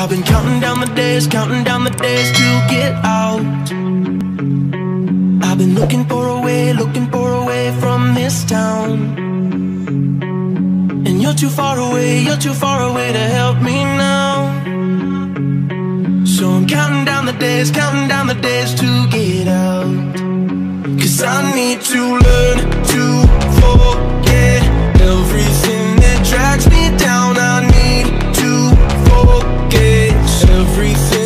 I've been counting down the days to get out. I've been looking for a way from this town. And you're too far away to help me now. So I'm counting down the days to get out. 'Cause I need to learn to forget everything that drags me down. I need to forget everything